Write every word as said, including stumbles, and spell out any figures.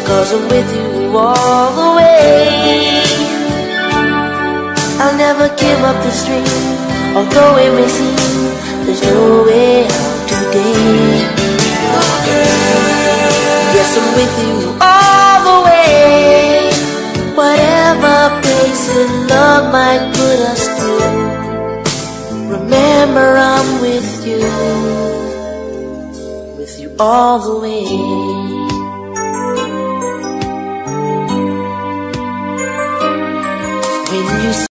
'cause I'm with you all the way. I'll never give up this dream, although it may seem there's no way out today. Yes, I'm with you all the way. Whatever places love might put us through, remember I'm with you, with you all the way. When you